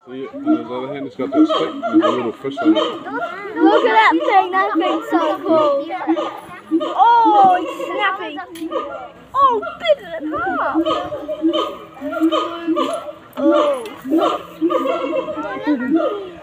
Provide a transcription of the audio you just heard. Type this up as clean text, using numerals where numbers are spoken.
See, on his other hand, it's got that stick and there's a little fish on it. Look at that thing, that thing's so cool. Oh, it's snapping. Oh, bit it in half. Oh.